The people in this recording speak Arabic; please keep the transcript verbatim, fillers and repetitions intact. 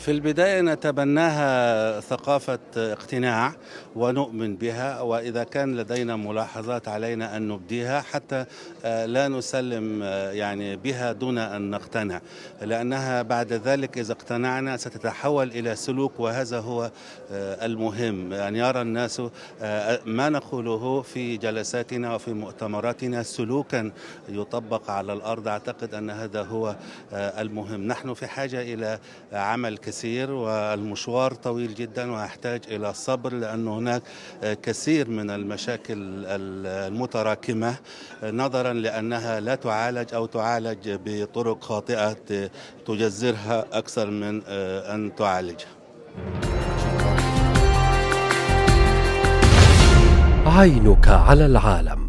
في البداية نتبناها ثقافة اقتناع ونؤمن بها، وإذا كان لدينا ملاحظات علينا أن نبديها حتى لا نسلم يعني بها دون أن نقتنع، لأنها بعد ذلك إذا اقتنعنا ستتحول إلى سلوك، وهذا هو المهم، أن يرى الناس ما نقوله في جلساتنا وفي مؤتمراتنا سلوكا يطبق على الأرض. أعتقد أن هذا هو المهم. نحن في حاجة إلى عمل كثير والمشوار طويل جدا ويحتاج إلى صبر، لأن هناك كثير من المشاكل المتراكمة نظرا لأنها لا تعالج أو تعالج بطرق خاطئة تجذرها أكثر من أن تعالجها. عينك على العالم.